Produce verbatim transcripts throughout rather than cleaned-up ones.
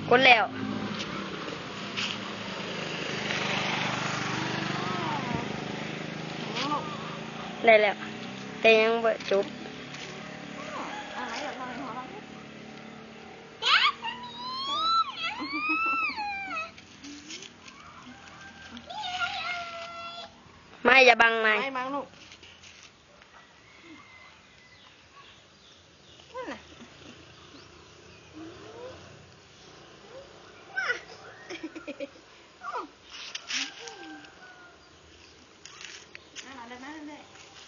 กดแล้วได้แล้วแต่ยังบ่จบไม่อย่าบังไม่ไม่บังลูกนั่นน่ะนั่นน่ะนั่นน่ะ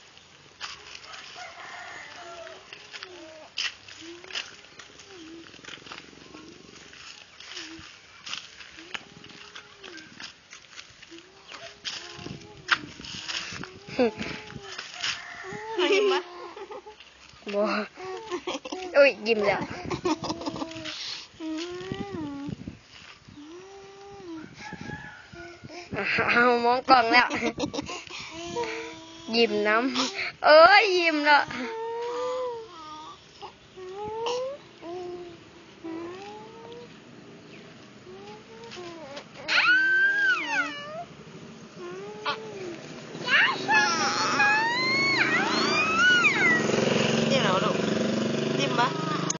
ยิ้มปะบ่โอ้ยยิ้มแล้วเอามองกล่องแล้วยิ้มน้ำเอ้ยยิ้มแล้ว